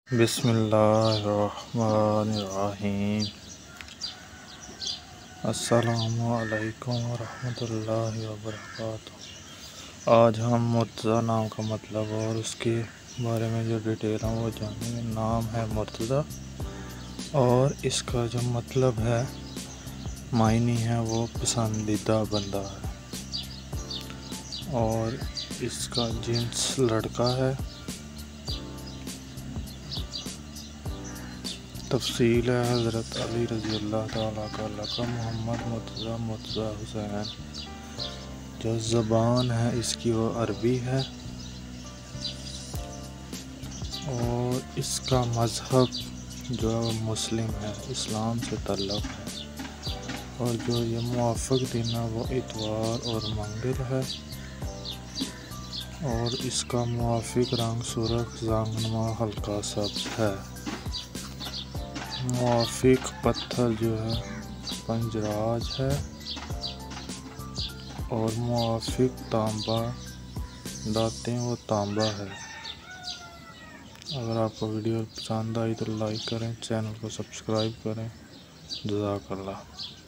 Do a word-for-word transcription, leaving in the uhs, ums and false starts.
بسم اللہ الرحمن الرحیم۔ السلام علیکم ورحمۃ اللہ وبرکاتہ۔ آج ہم مرتضیٰ نام کا مطلب اور اس کے بارے میں جو ڈیٹیل ہیں وہ جانیں گے۔ نام ہے مرتضیٰ اور اس کا جو مطلب ہے معنی ہے وہ پسندیدہ بندہ ہے، اور اس کا جنس لڑکا ہے۔ تفصیل ہے حضرت علی رضی اللہ تعالیٰ کا لقب محمد مرتضیٰ مرتضیٰ حسین۔ جو زبان ہے اس کی وہ عربی ہے، اور اس کا مذہب جو مسلم ہے، اسلام سے تعلق ہے، اور جو یہ موافق دن ہے وہ اتوار اور منگل ہے، اور اس کا موافق رنگ سرخ زانگنما ہلکا سبز ہے۔ موافق پتھر جو ہے پنجراج ہے، اور موافق تانبا داتیں وہ تانبا ہے۔ اگر آپ کو ویڈیو پسند آئی تو لائک کریں، چینل کو سبسکرائب کریں۔ جزاک اللہ۔